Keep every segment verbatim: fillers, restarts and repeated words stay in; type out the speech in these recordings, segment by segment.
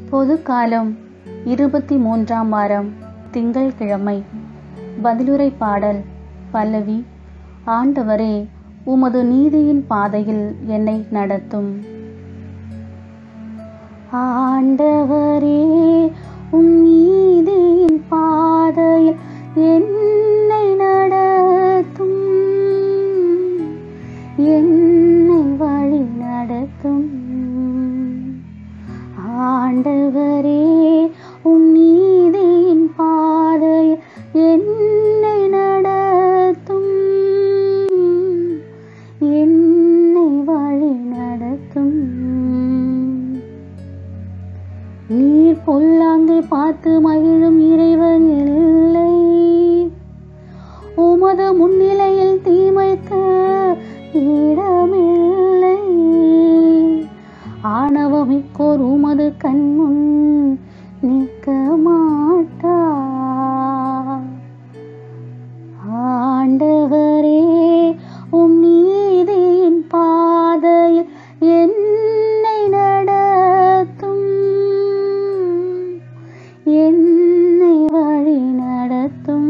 பொதுக்காலம் இருபத்தி மூன்றாம் வாரம் திங்கள்கிழமை. பதிலுரை பாடல். பல்லவி. ஆண்டவரே, உமது நீதியின் பாதையில் என்னை நடத்தும். ஆண்டவரே, உம் நீதியின் பாதையில் என்னை நடத்தும், என்னை வழி நடத்தும். ஆண்டவரே, உம் நீதியின் பாதையில் என்னை நடத்தும், என்னை வழி நடத்தும். நீர் பொல்லாங்கை பார்த்து மகிழும் இறைவன் இல்லை, உமது முன்னிலையில் தீமைக்கு இடமில்லை. ஆணவமிக்கோர் உமது கண்முன் நிற்க மாட்டார். ஆண்டவரே, உம் நீதியின் பாதையில் என்னை நடத்தும், என்னை வழி நடத்தும்.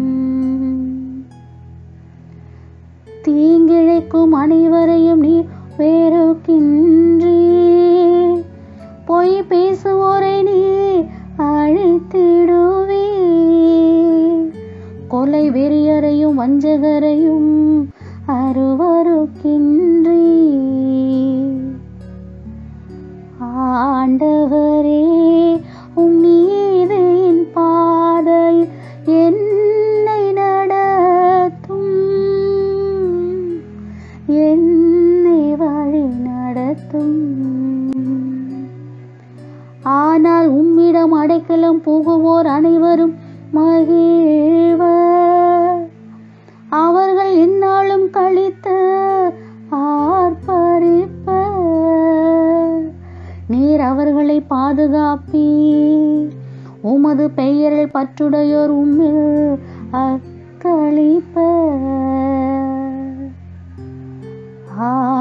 தீங்கிழைக்கும் அனைவரையும் நீர் வெறுக்கின்றீர், பொய் பேசுவோரை நீர் அழித்திடுவீர். கொலை வெறியரையும் வஞ்சகரையும் அருவருக்கின்றீர். ஆண்டவரே, உம் நீதியின் பாதையில் என்னை நடத்தும், என்னை வழி நடத்தும். ஆனால் உம்மிடம் அடைக்கலம் புகுவோர் அனைவரும் மகிழ்வர், அவர்கள் எந்நாளும் கழித்து ஆர்ப்பரிப்பர். நீர் அவர்களை பாதுகாப்பீர், உமது பெயரில் பற்றுடையோர் உம்மில் அக்களிப்பர்.